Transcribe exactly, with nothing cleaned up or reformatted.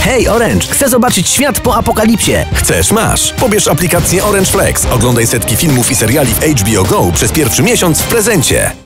Hej Orange, chcę zobaczyć świat po apokalipsie. Chcesz, masz. Pobierz aplikację Orange Flex. Oglądaj setki filmów i seriali w H B O Go przez pierwszy miesiąc w prezencie.